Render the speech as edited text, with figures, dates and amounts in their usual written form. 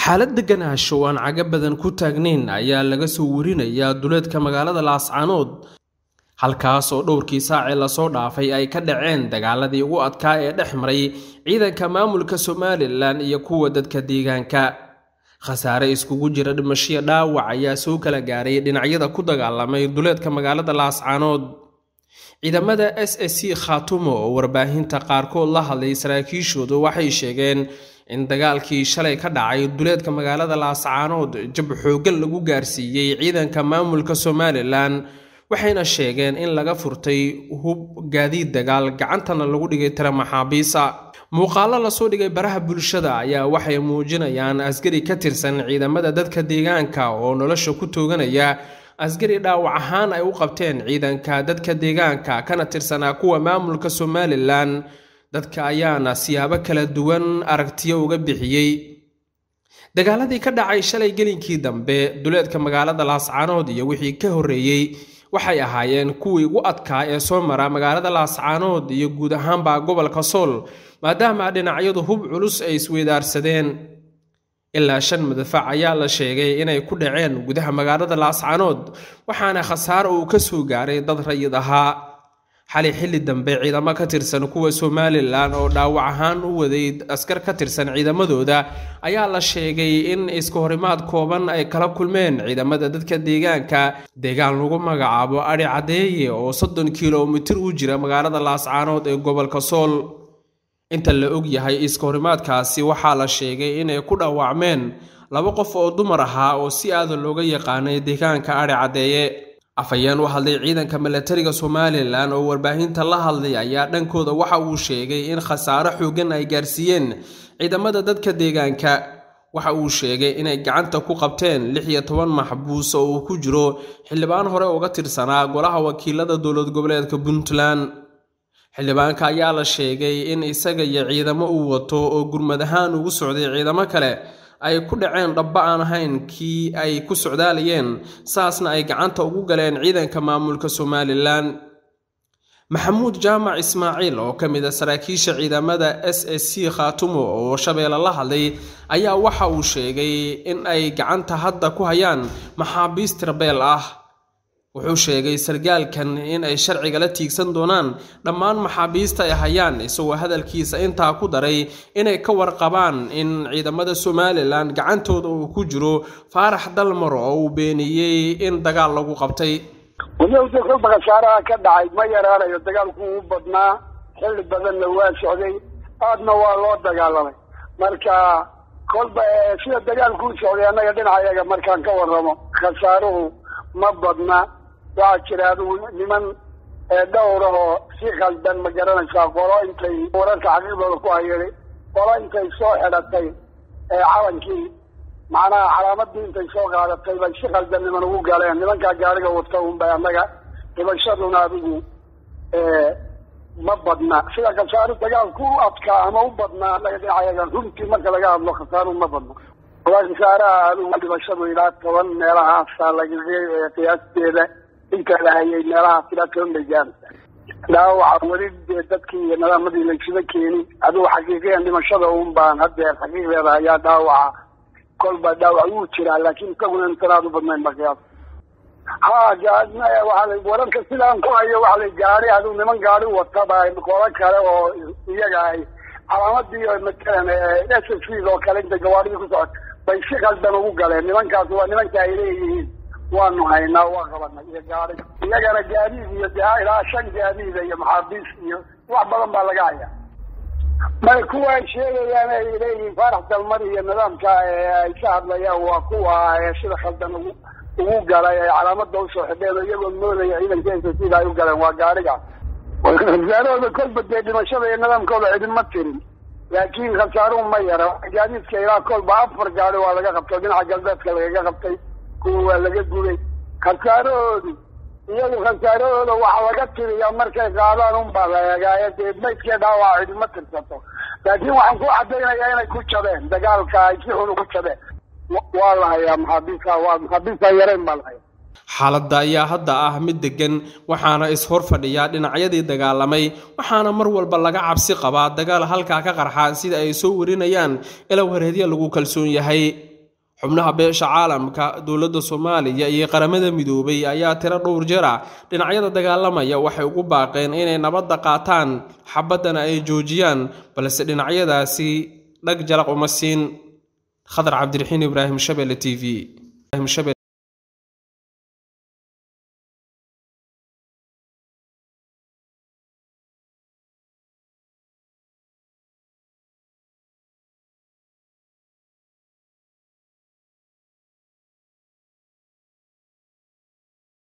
xaalad deganaansho aan caga badan ku taagnayn ayaa laga soo warinayaa duleedka magaalada Laascaanood halkaas oo dhowrkii saac ee la soo dhaafay ay ka dhaceen dagaaladii ugu adkaa ee dhexmaray ciidanka maamulka Somaliland iyo kuwa dadka deegaanka khasaare iskugu jira dhimasho dhaawac ayaa soo kala gaaray dhinacyada ku dagaalamay duleedka magaalada Laascaanood ciidamada SSC Khaatumo oo warbaahinta qaarkood la hadlay saraakiishoodu waxay sheegeen in dagaalkii shalay ka dhacay duleedka magaalada Laascaanood jab xooggan lagu gaarsiiyay ciidanka maamulka Somaliland waxayna sheegeen in laga furtay hub gaadiid dagaal gacantana lagu dhigay tira maxaabiisa muuqaalo la soo dhigay baraha bulshada ayaa waxay muujinayaan askari ka tirsan ciidamada dadka deegaanka oo nolosha ku tooganaya askari dhaawac ahaan ay u qabteen ciidanka dadka deegaanka kana tirsanaa kuwa maamulka Somaliland dadka ayaana siyaabo kala duwan aragtiyo uga bixiyay dagaaladii ka dhacay shalay gelinkii dambe duleedka magaalada Laascaanood iyo wixii ka horeeyay waxay ahaayeen kuwii ugu adkaa ee soo mara magaalada Laascaanood iyo guud ahaanba gobolka Sool maadaama dhinacyadu hub culus ay isweydaarsadeen ilaa 5 madfac ayaa la sheegay inay ku dhaceen gudaha magaalada Laascaanood waxaana khasaar uu ka soo gaaray dad rayid ahaa xali xilli dambe ciidamo ka tirsan kuwa Somaliland oo dhaawac ahaan u waday askar ka tirsan ciidamadooda ayaa la sheegay in isku horimaad kooban ay kala kulmeen ciidamada dadka deegaanka deegaan lagu magacaabo Ari Cadeeye oo 30 kiiloomitir u jira magaalada Laascaanood ee gobolka Sool inta la og yahay isku horimaadkaasi waxaa la sheegay inay ku dhaawacmeen 2 qof oo dumar ahaa oo si aad looga yaqaanay deegaanka Ari Cadeeye afayeen u hadlay ciidanka militariga Somaliland oo warbaahinta la hadlay ayaa dhankooda waxa uu sheegay in khasaare xooggan ay gaarsiiyeen ciidamada dadka deegaanka waxa uu sheegay inay gacanta ku qabteen 16 maxbuus oo ku jiro xildhibaan hore uga tirsanaa golaha wakiilada dowlad goboleedka Puntland xildhibaanka ayaa la sheegay in isaga iyo ciidamo uu wato oo gurmad ahaan ugu socday ciidamo kale ay ku dhaceen dhabba aan ahayn kii ay ku socdaalayeen saasna ay gacanta ugu galeen ciidanka maamulka Somaliland Maxamuud Jaamac Ismaaciil oo kamid ah saraakiisha ciidamada SSC Khaatumo oo shabeelle la hadlay ayaa waxa uu sheegay in ay gacanta hadda ku hayaan maxaabiis tirabeel ah wuxuu sheegay sargaalkan in ay sharciga la tiigsan doonaan dhammaan maxaabiista ay hayaan isagoo hadalkiisa intaa ku daray inay ka warqabaan in ciidamada Somaliland gacantooda uu ku jiro Faarax Dalmar oo uu beeniyay in dagaal lagu qabtay wadada xubnaha shaaraha ka dhacay ma yaraanayo dagaalku u badnaa xilli badan waa socday aadna waa loo dagaalamay marka kolba sida dagaalku socday anaga dhinacayaga markaan ka warramo khasaaruhu ma badna waa jiraan niman dhowr oo si khaldan ma garanaysaa qolo intay wararka xaqiiqdooda ku hayay qolo intay soo xidhatay calankii macnaha calaamadii intay soo qaadatay bay si khaldan niman ugu galeen nimanka gaariga wata bay annaga dhibashaduna adigu ma badna sida khasaaru dagaalku adkaa ama u badnaa annaga dhinacayaga runtii marka laga hadlo khasaaru ma badna khasaaraha adigu dhibashadu ilaa 10 meelahaas laga qiyaasteeda inta la hayay meelaha sida toonayaan dhaawaca wali dadkii nidaamada la sida keenay adigu xaqiiqatan dhimashada baan hadda xaqiiqada ayaa dhaawaca kolba dhaawac uu jira laakiin taguna intaraadu badnayn markaas jaadna waxa la wararka sidaan ku hayo waxa la gaari adigu niman gaari wata baa qolo kale oo iyaga ay calaamadii oo matalan SSC oo kale inta gawaarida ku socod bay si khaldan ugu galeen nimankaas waa nimanka ay leeyihiin waanu haynaa waa qabanay iyo gaari iyagana gaadiid iyo ilaa 5 gaadiid iyo maxaabiis iyo wax badan baa laga hayaa may kuwa sheegayaan ay leeyihiin Faarax Dalmar iyo nidaamka ay ka hadlayaan waa kuwa sida khaldan ugu galay calaamadda u soo xidheeyo iyagoo moodaya ciidanka sida ay u galeen waa gaariga khasaarada kolba dhimashada iyo nidaamkooda cidima tirin laakiin khasaaruhu ma yara gaadiidka ilaa kolba 4 gaari waa laga qabtay dhinaca galbeedka laga qabtay kuwa laga gubay khasaaroodu iyagu khasaarooda waxa laga tiriyaa markay qaadaan baa la eegaayay meydka dhaawac cidima tirsato laakiin waxaan ku cadeynayaa inay ku jabeen dagaalka ay si xun ugu jabeen waa la hayaa maxaabiista yareen baa la hayaa xaaladda ayaa hadda ah mid degan waxaana is hor fadhiya dhinacyadii dagaalamay waxaana mar walba laga cabsi qabaa dagaal halka ka qarxa sida ay soo warinayaan ila wareedyo lagu kalsoon yahay xubnaha beesha caalamka dowladda Soomaaliya iyo qaramada midoobay ayaa tiro dhowr jeer dhinacyada dagaalamaya waxay ugu baaqeen inay nabadda qaataan xabadana ay joojiyaan balse dhinacyadaasi dhag jalaq uma siin. Khadar Cabdiraxiin Ibraahim Shabeelle TV.